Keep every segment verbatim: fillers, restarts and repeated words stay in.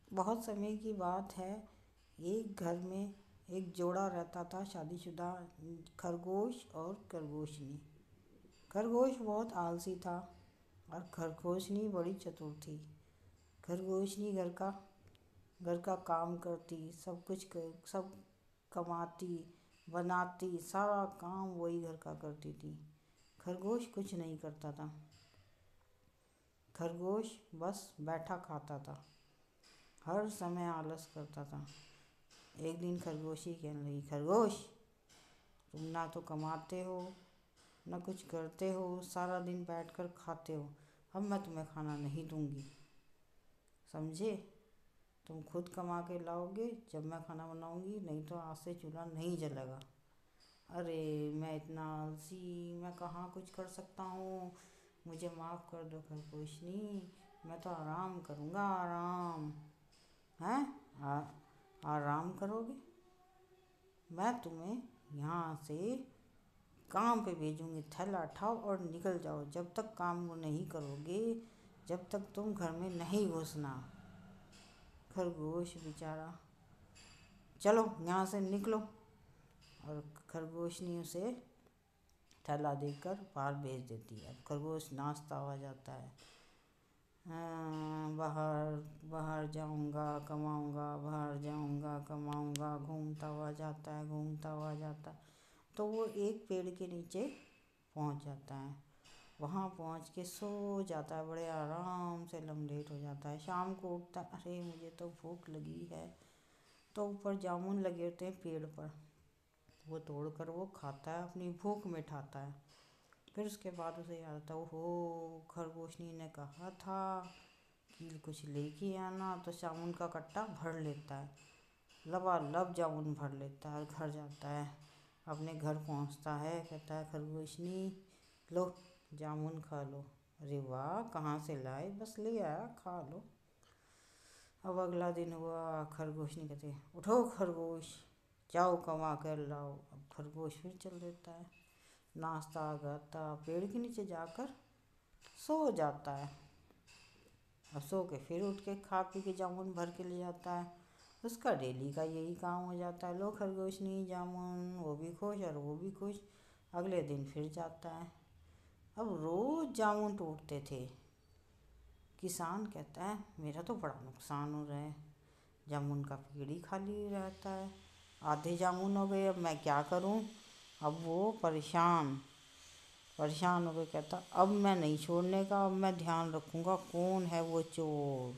बहुत समय की बात है। एक घर में एक जोड़ा रहता था, शादीशुदा, खरगोश और खरगोशनी। खरगोश बहुत आलसी था और खरगोशनी बड़ी चतुर थी। खरगोशनी घर का घर का काम करती, सब कुछ कर, सब कमाती, बनाती, सारा काम वही घर का करती थी। खरगोश कुछ नहीं करता था। खरगोश बस बैठा खाता था, हर समय आलस करता था। एक दिन खरगोशी कहने लगी, खरगोश, तुम ना तो कमाते हो, ना कुछ करते हो, सारा दिन बैठकर खाते हो। अब मैं तुम्हें खाना नहीं दूंगी, समझे? तुम खुद कमा के लाओगे जब मैं खाना बनाऊंगी, नहीं तो आज से चूल्हा नहीं जलेगा। अरे मैं इतना आलसी, मैं कहाँ कुछ कर सकता हूँ, मुझे माफ़ कर दो खरगोशनी, मैं तो आराम करूँगा, आराम। हैं? आ, आराम करोगे? मैं तुम्हें यहाँ से काम पे भेजूंगी, थैला उठाओ और निकल जाओ। जब तक काम वो नहीं करोगे, जब तक तुम घर में नहीं घुसना। खरगोश बेचारा, चलो यहाँ से निकलो। और खरगोशनी उसे थैला देकर बाहर भेज देती है। अब खरगोश नाचता हुआ जाता है, हाँ, बाहर बाहर जाऊंगा, कमाऊंगा, बाहर जाऊंगा, कमाऊंगा, घूमता हुआ जाता है, घूमता हुआ जाता है। तो वो एक पेड़ के नीचे पहुंच जाता है। वहाँ पहुंच के सो जाता है, बड़े आराम से लमलेट हो जाता है। शाम को उठता है, अरे मुझे तो भूख लगी है। तो ऊपर जामुन लगे होते हैं पेड़ पर, वो तोड़कर वो खाता है, अपनी भूख मिटाता है। फिर उसके बाद उसे याद आता है, ओहो, खरगोशनी ने कहा था कि कुछ लेके आना, तो जामुन का कट्टा भर लेता है, लबालब जामुन भर लेता है और घर जाता है। अपने घर पहुंचता है, कहता है, खरगोशनी, लो जामुन खा लो। अरे वाह, कहाँ से लाए? बस ले आया, खा लो। अब अगला दिन हुआ, खरगोशनी कहते, उठो खरगोश, जाओ कमा कर लाओ। अब खरगोश फिर चल देता है, नाश्ता गाता पेड़ के नीचे जाकर सो जाता है। अब सो के फिर उठ के खा पी के जामुन भर के ले जाता है। उसका डेली का यही काम हो जाता है, लो खरगोशनी जामुन, वो भी खुश और वो भी खुश। अगले दिन फिर जाता है। अब रोज़ जामुन टूटते थे। किसान कहता है, मेरा तो बड़ा नुकसान हो रहा है, जामुन का पेड़ ही खाली रहता है, आधे जामुन हो गए, अब मैं क्या करूं? अब वो परेशान परेशान हो गए, कहता, अब मैं नहीं छोड़ने का, अब मैं ध्यान रखूंगा कौन है वो चोर।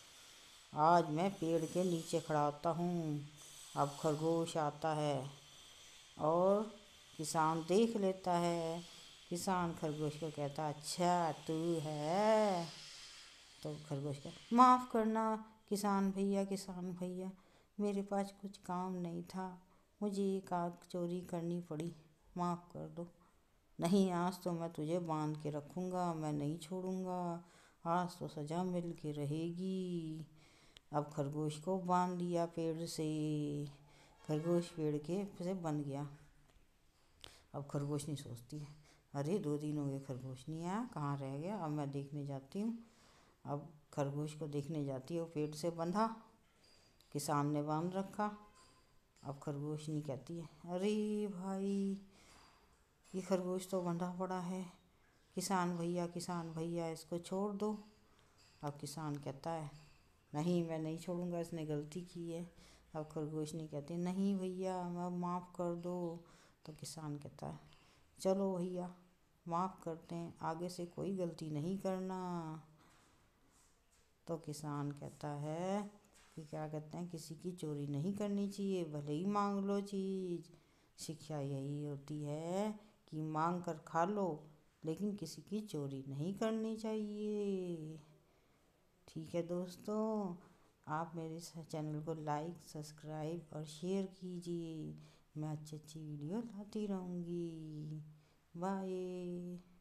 आज मैं पेड़ के नीचे खड़ा होता हूँ। अब खरगोश आता है और किसान देख लेता है। किसान खरगोश को कहता, अच्छा तू है? तो खरगोश कहता, माफ़ करना किसान भैया, किसान भैया, मेरे पास कुछ काम नहीं था, मुझे ये काग चोरी करनी पड़ी, माफ़ कर दो। नहीं, आज तो मैं तुझे बांध के रखूँगा, मैं नहीं छोड़ूंगा, आज तो सज़ा मिल के रहेगी। अब खरगोश को बांध लिया पेड़ से। खरगोश पेड़ के से बन गया। अब खरगोश नहीं सोचती है, अरे दो दिन हो गए खरगोश नहीं आया, कहाँ रह गया, अब मैं देखने जाती हूँ। अब खरगोश को देखने जाती है, वो पेड़ से बंधा, किसान ने बांध रखा। अब खरगोश नहीं कहती है, अरे भाई, ये खरगोश तो बंधा पड़ा है, किसान भैया, किसान भैया, इसको छोड़ दो। अब किसान कहता है, नहीं मैं नहीं छोड़ूंगा, इसने गलती की है। अब खरगोश नहीं कहती, नहीं भैया, मैं माफ़ कर दो। तो किसान कहता है, चलो भैया माफ़ करते हैं, आगे से कोई गलती नहीं करना। तो किसान कहता है कि क्या कहते हैं, किसी की चोरी नहीं करनी चाहिए, भले ही मांग लो चीज़। शिक्षा यही होती है कि मांग कर खा लो, लेकिन किसी की चोरी नहीं करनी चाहिए। ठीक है दोस्तों, आप मेरे चैनल को लाइक, सब्सक्राइब और शेयर कीजिए। मैं अच्छी अच्छी वीडियो लाती रहूँगी। बाय।